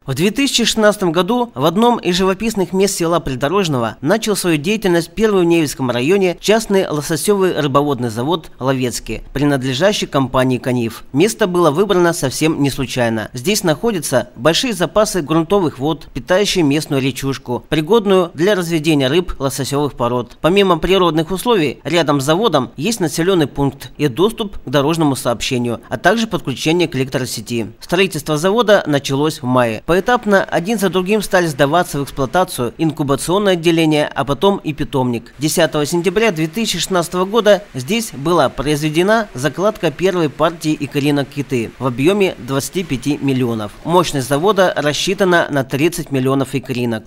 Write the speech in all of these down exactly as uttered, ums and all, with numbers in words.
В две тысячи шестнадцатом году в одном из живописных мест села Придорожного начал свою деятельность первый в Невельском районе частный лососевый рыбоводный завод «Ловецкий», принадлежащий компании «Каниф». Место было выбрано совсем не случайно. Здесь находятся большие запасы грунтовых вод, питающие местную речушку, пригодную для разведения рыб лососевых пород. Помимо природных условий, рядом с заводом есть населенный пункт и доступ к дорожному сообщению, а также подключение к электросети. Строительство завода началось в мае. Поэтапно один за другим стали сдаваться в эксплуатацию инкубационное отделение, а потом и питомник. десятого сентября две тысячи шестнадцатого года здесь была произведена закладка первой партии икоринок киты в объеме двадцати пяти миллионов. Мощность завода рассчитана на тридцать миллионов икоринок.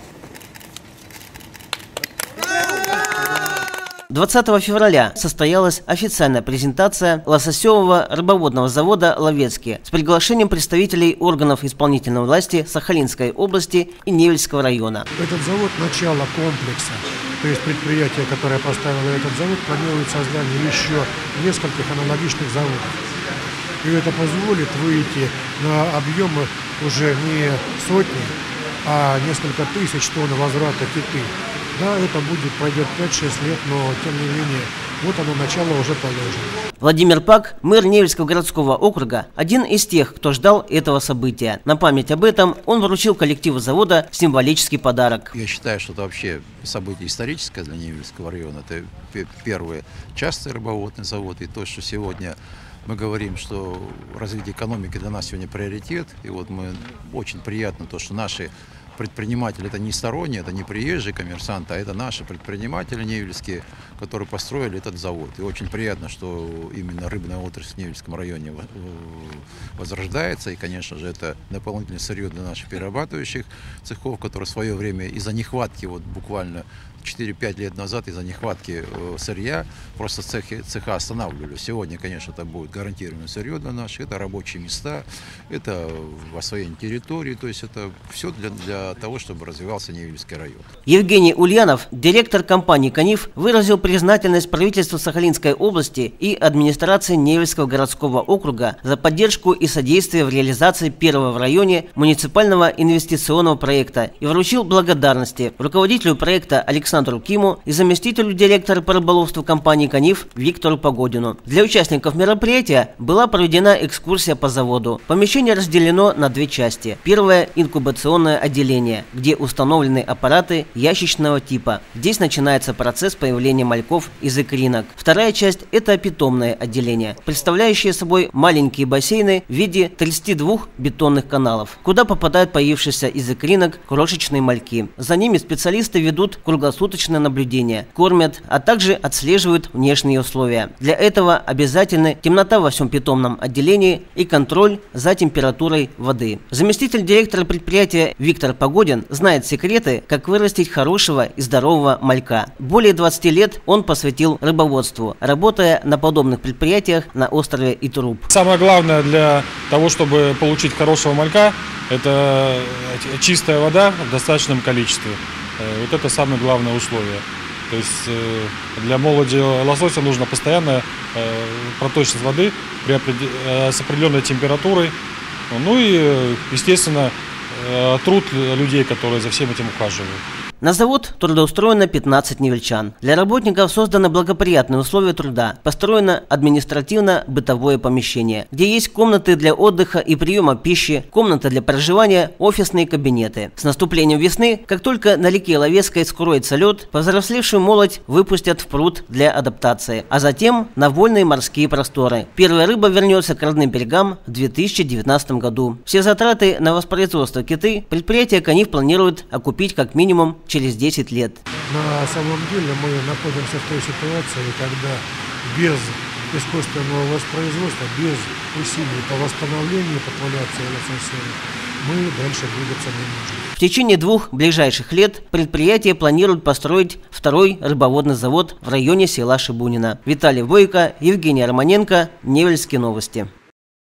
двадцатого февраля состоялась официальная презентация лососевого рыбоводного завода «Ловецкий» с приглашением представителей органов исполнительной власти Сахалинской области и Невельского района. Этот завод – начало комплекса. То есть предприятие, которое поставило этот завод, планирует создание еще нескольких аналогичных заводов. И это позволит выйти на объемы уже не сотни, а несколько тысяч тонн возврата киты. Да, это будет, пройдет пять-шесть лет, но тем не менее, вот оно, начало уже положено. Владимир Пак, мэр Невельского городского округа, один из тех, кто ждал этого события. На память об этом он вручил коллективу завода символический подарок. Я считаю, что это вообще событие историческое для Невельского района. Это первый частный рыбоводный завод, и то, что сегодня мы говорим, что развитие экономики для нас сегодня приоритет. И вот мы очень приятно то, что наши предприниматели, это не сторонние, это не приезжие коммерсанты, а это наши предприниматели невельские, которые построили этот завод. И очень приятно, что именно рыбная отрасль в Невельском районе возрождается. И, конечно же, это дополнительное сырье для наших перерабатывающих цехов, которые в свое время из-за нехватки, вот буквально четыре-пять лет назад, из-за нехватки сырья просто цехи, цеха останавливали. Сегодня, конечно, это будет гарантированное сырье для наших, это рабочие места, это освоение территории, то есть это все для, для того, чтобы развивался Невельский район. Евгений Ульянов, директор компании «Каниф», выразил признательность правительству Сахалинской области и администрации Невельского городского округа за поддержку и содействие в реализации первого в районе муниципального инвестиционного проекта и вручил благодарности руководителю проекта Александру Александру Киму и заместителю директора по рыболовству компании «Каниф» Виктору Погодину. Для участников мероприятия была проведена экскурсия по заводу. Помещение разделено на две части. Первое – инкубационное отделение, где установлены аппараты ящичного типа. Здесь начинается процесс появления мальков из икоринок. Вторая часть – это питомное отделение, представляющее собой маленькие бассейны в виде тридцати двух бетонных каналов, куда попадают появившиеся из икоринок крошечные мальки. За ними специалисты ведут круглосуточное суточное наблюдение, кормят, а также отслеживают внешние условия. Для этого обязательны темнота во всем питомном отделении и контроль за температурой воды. Заместитель директора предприятия Виктор Погодин знает секреты, как вырастить хорошего и здорового малька. Более двадцати лет он посвятил рыбоводству, работая на подобных предприятиях на острове Итуруп. Самое главное для того, чтобы получить хорошего малька, это чистая вода в достаточном количестве. Вот это самое главное условие. То есть для молоди лосося нужно постоянная проточность воды при определ... с определенной температурой. Ну и, естественно, труд людей, которые за всем этим ухаживают. На завод трудоустроено пятнадцать невельчан. Для работников созданы благоприятные условия труда. Построено административно-бытовое помещение, где есть комнаты для отдыха и приема пищи, комната для проживания, офисные кабинеты. С наступлением весны, как только на реке Ловецкой скроется лед, повзрослевшую молодь выпустят в пруд для адаптации, а затем на вольные морские просторы. Первая рыба вернется к родным берегам в две тысячи девятнадцатом году. Все затраты на воспроизводство киты предприятие «Каниф» планирует окупить как минимум через десять лет. На самом деле мы находимся в той ситуации, когда без искусственного воспроизводства, без усилий по восстановлению популяции лососевых мы дальше двигаться не можем. В течение двух ближайших лет предприятие планирует построить второй рыбоводный завод в районе села Шибунина. Виталий Бойко, Евгений Романенко, Невельские новости.